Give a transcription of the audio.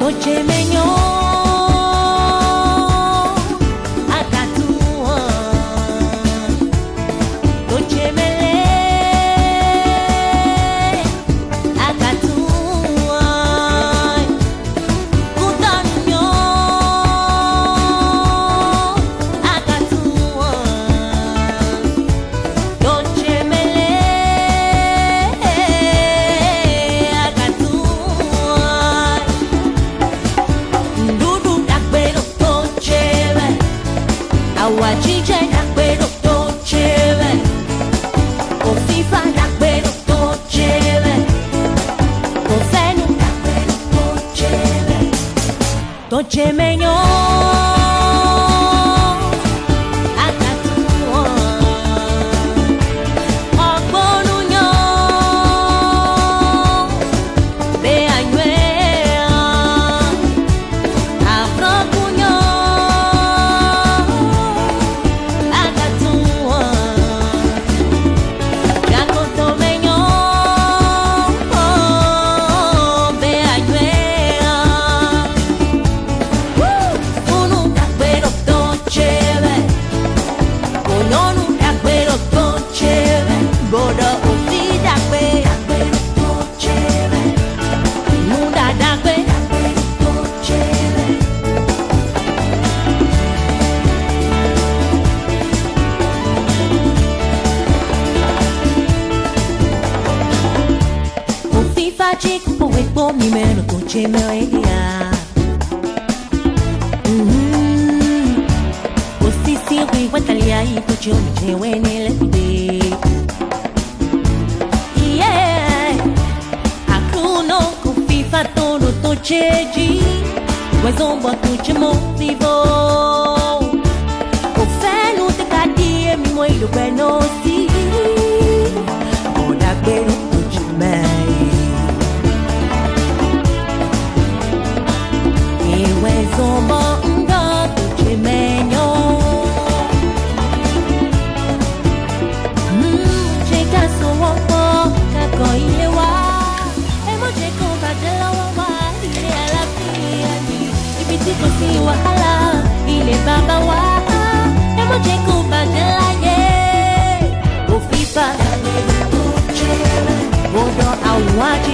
Dolce Mignon. Dolce Mignon. Chico poi pommi meno dolce melodia. Così si qui guantalia I dolce mi wene le day. Yeah, a cruno con fifa todo dolce gi. Mas zomba dolce mo vivo. O feno te cadia mi moido bueno si. Ora quero dolce mai. Zomba dolce Mignon. Chega so wopo kako ile wa. Emo cheko badala wa ile ala piani. Ibiti kosi wahala ile baba wa. Emo cheko badala ye. O fifa dolce. Wodo awaji